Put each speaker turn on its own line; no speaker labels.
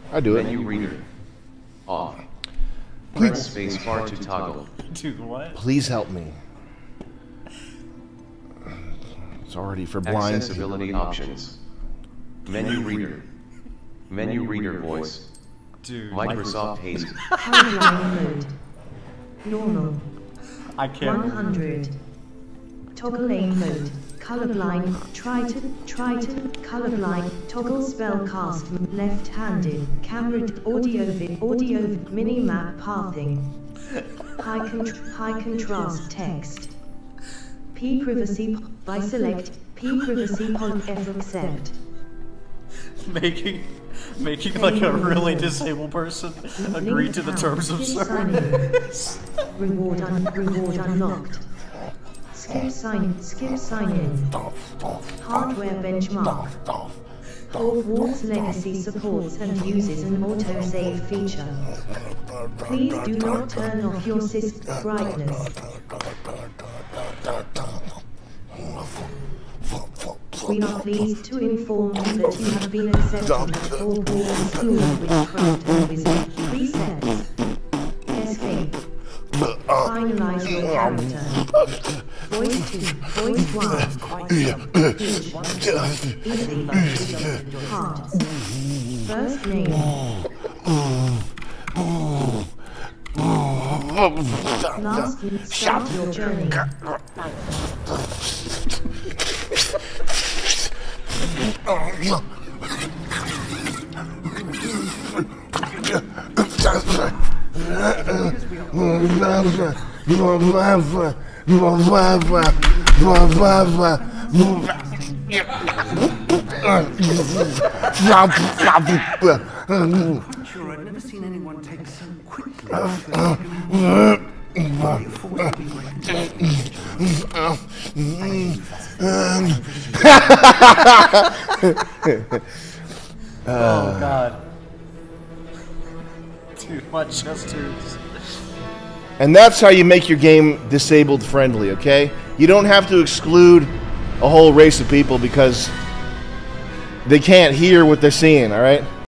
I do it.
Menu reader. Off. Press space bar to toggle.
Dude, what?
Please help me. It's already for blind
Accessibility
people.
options. Menu reader. Menu reader voice.
Dude.
Microsoft Haze.
Colorblind mode. Normal.
I can't.
100. Toggle aim mode. Colorblind. Triton. Colorblind. Toggle spellcast. Left-handed. Camera. Audio. Minimap pathing. High contrast text. P privacy. By select. P privacy on F accept.
Making like a really disabled person agree to the terms of service.
Reward unlocked. Skip sign in. Hardware benchmark. Hogwarts Legacy supports and uses an autosave feature. Please do not turn off your system brightness. We are pleased to inform you that you have been accepted at Hogwarts School of Witchcraft and Wizardry. Presets. Escape. Finalize your character. Voice 2. Voice 1. Easy. Heart. First name. Last name. Start your journey.
Sure, I've never seen anyone take so quickly.
Oh god. Dude, my chest hurts.
And that's how you make your game disabled friendly, okay? You don't have to exclude a whole race of people because they can't hear what they're seeing, all right?